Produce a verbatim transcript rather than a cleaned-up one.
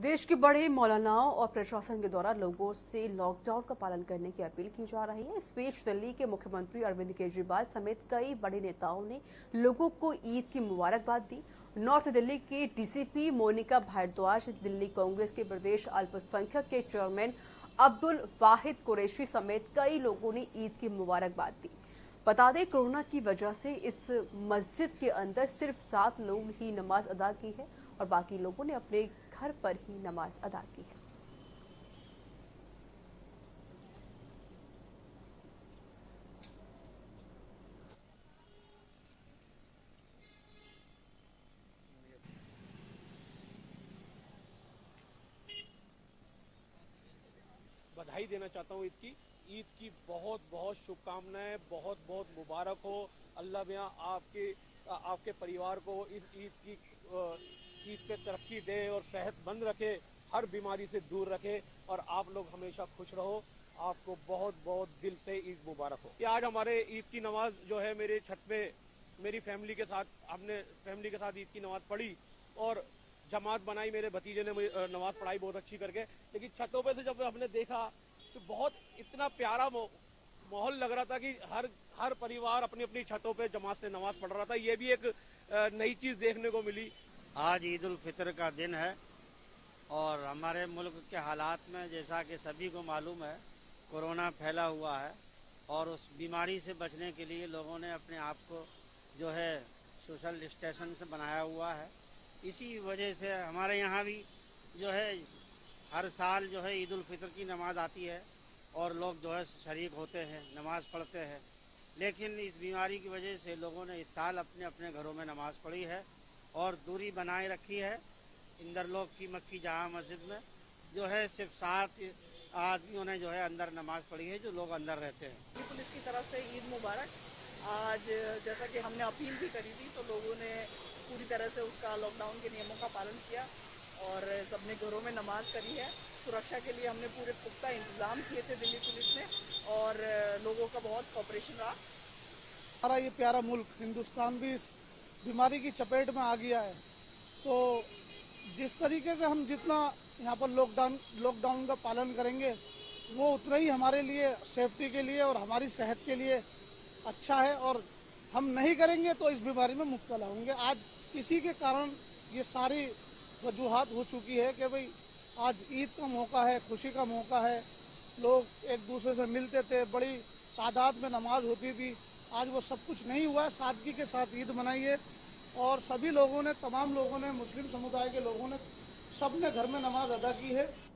देश के बड़े मौलानाओं और प्रशासन के द्वारा लोगों से लॉकडाउन का पालन करने की अपील की जा रही है। इस बीच दिल्ली के मुख्यमंत्री अरविंद केजरीवाल समेत कई बड़े नेताओं ने लोगों को ईद की मुबारकबाद दी। नॉर्थ दिल्ली के डीसीपी मोनिका भारद्वाज, दिल्ली कांग्रेस के प्रदेश अल्पसंख्यक के चेयरमैन अब्दुल वाहिद कुरैशी समेत कई लोगों ने ईद की मुबारकबाद दी। बता दें, कोरोना की वजह से इस मस्जिद के अंदर सिर्फ सात लोग ही नमाज अदा की है और बाकी लोगों ने अपने घर पर ही नमाज अदा की है। बधाई देना चाहता हूँ ईद की ईद की बहुत बहुत शुभकामनाएं, बहुत बहुत मुबारक हो। अल्लाह मियां आपके आपके परिवार को इस ईद की ईद पे तरक्की दे और सेहतमंद रखे, हर बीमारी से दूर रखे और आप लोग हमेशा खुश रहो। आपको बहुत बहुत दिल से ईद मुबारक हो। कि आज हमारे ईद की नमाज जो है मेरे छत पे मेरी फैमिली के साथ हमने फैमिली के साथ ईद की नमाज पढ़ी और जमात बनाई। मेरे भतीजे ने नमाज पढ़ाई बहुत अच्छी करके, लेकिन छतों पे से जब हमने देखा तो बहुत इतना प्यारा माहौल लग रहा था कि हर हर परिवार अपनी अपनी छतों पे जमात से नमाज पढ़ रहा था। ये भी एक नई चीज देखने को मिली। आज ईद उल फितर का दिन है और हमारे मुल्क के हालात में जैसा कि सभी को मालूम है, कोरोना फैला हुआ है और उस बीमारी से बचने के लिए लोगों ने अपने आप को जो है सोशल डिस्टेंस से बनाया हुआ है। इसी वजह से हमारे यहाँ भी जो है हर साल जो है ईद उल फितर की नमाज आती है और लोग जो है शरीक होते हैं, नमाज पढ़ते हैं। लेकिन इस बीमारी की वजह से लोगों ने इस साल अपने अपने घरों में नमाज पढ़ी है और दूरी बनाए रखी है। इंदर लोग की मक्की जहाँ मस्जिद में जो है सिर्फ सात आदमियों ने जो है अंदर नमाज पढ़ी है, जो लोग अंदर रहते हैं। पुलिस की तरफ से ईद मुबारक। आज जैसा कि हमने अपील भी करी थी तो लोगों ने पूरी तरह से उसका लॉकडाउन के नियमों का पालन किया और सबने घरों में नमाज करी है। सुरक्षा के लिए हमने पूरे पुख्ता इंतजाम किए थे दिल्ली पुलिस ने और लोगों का बहुत कोऑपरेशन रहा। हमारा ये प्यारा मुल्क हिंदुस्तान भी इस बीमारी की चपेट में आ गया है, तो जिस तरीके से हम जितना यहाँ पर लॉकडाउन लॉकडाउन का पालन करेंगे वो उतना ही हमारे लिए सेफ्टी के लिए और हमारी सेहत के लिए अच्छा है। और हम नहीं करेंगे तो इस बीमारी में मुब्तला होंगे। आज इसी के कारण ये सारी वजूहात हो चुकी है कि भाई आज ईद का मौका है, खुशी का मौका है, लोग एक दूसरे से मिलते थे, बड़ी तादाद में नमाज होती थी। आज वो सब कुछ नहीं हुआ है। सादगी के साथ ईद मनाइए और सभी लोगों ने, तमाम लोगों ने, मुस्लिम समुदाय के लोगों ने, सब ने घर में नमाज अदा की है।